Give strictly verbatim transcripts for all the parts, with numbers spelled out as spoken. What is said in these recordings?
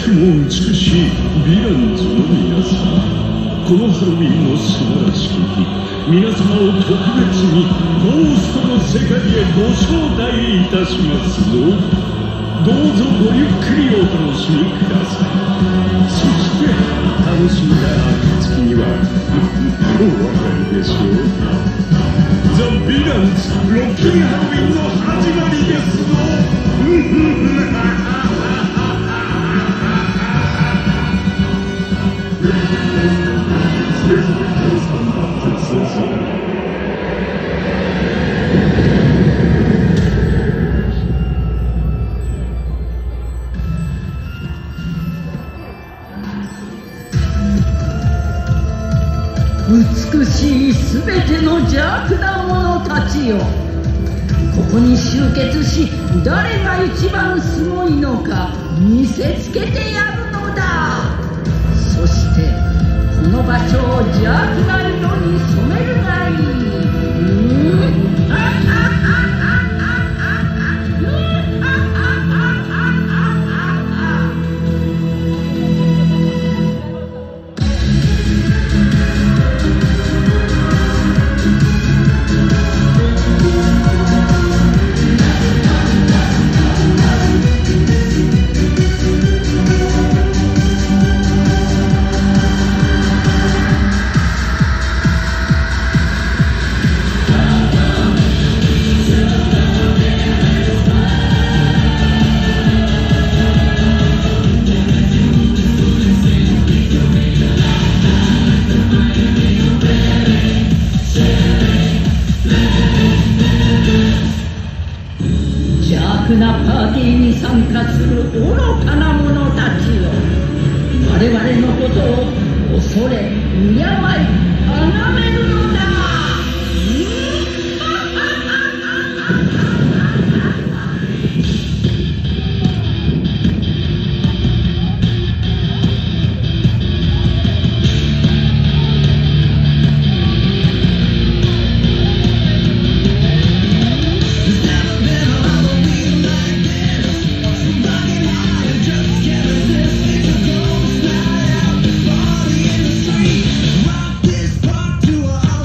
しくも美しいヴィランズの皆様、このハロウィンの素晴らしき日、皆様を特別にゴーストの世界へご招待いたしますぞ。どうぞごゆっくりお楽しみください。そして楽しんだ暁にはお分かりでしょう。ザ・ヴィランズロッキンハロウィンの始まりですぞ。 美しいすべての邪悪な者たちよ、ここに集結し、誰が一番すごいのか見せつけてやるのだ。そしてこの場所を邪悪な色に染めるがいい。うんああなパーティーに参加する愚かな者たちよ、我々のことを恐れ敬い崇めるのだ。 Rock this park to a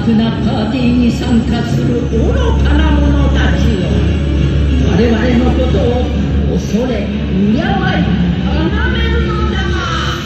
悪なパーティーに参加する愚かな者たちよ、我々のことを恐れ敬い崇めるのだが、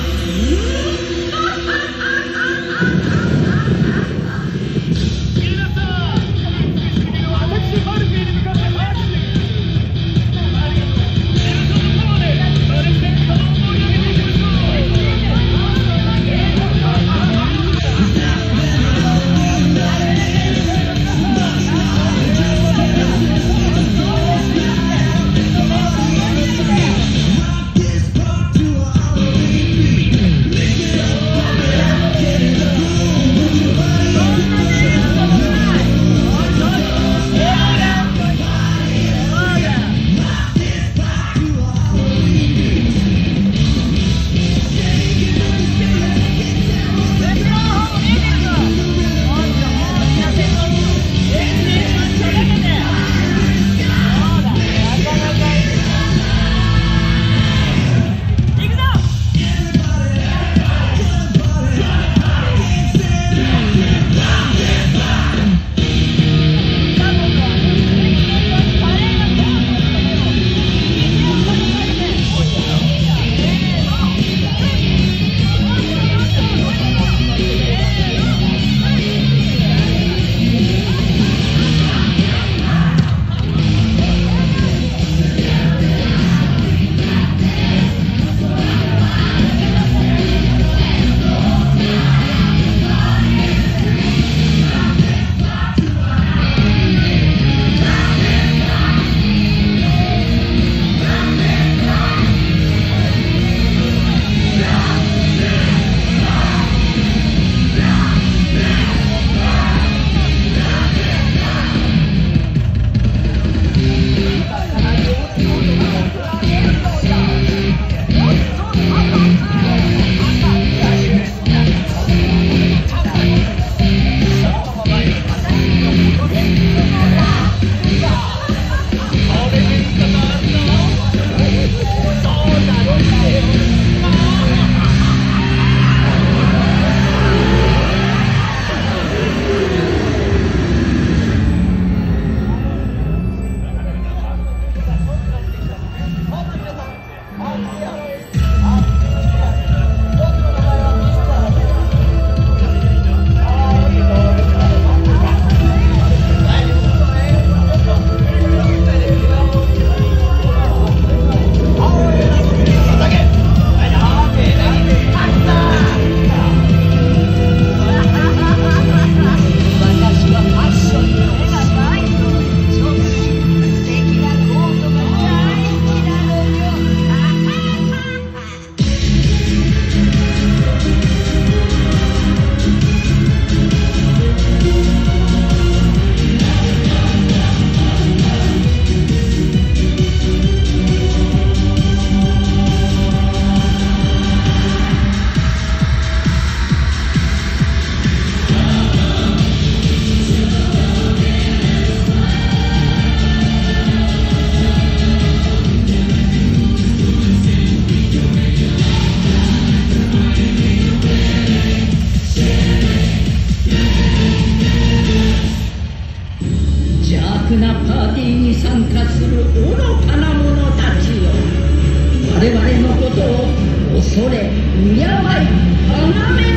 なパーティーに参加する愚かな者たちよ、我々のことを恐れ敬い崇め